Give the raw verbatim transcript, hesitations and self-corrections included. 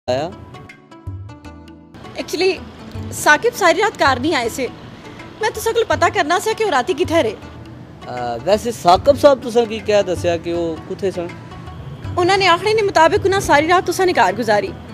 आया एक्चुअली साकिब सारी रात घर नहीं आए से। मैं तुसा कोल पता करना सा कि वो राती कित्थे रहे। आ, वैसे साकब साहब तुसा की क्या दस्या कि वो कुत्थे सन? उन्होंने आखने के मुताबिक उन्हें सारी रात तुसा ने घर गुजारी।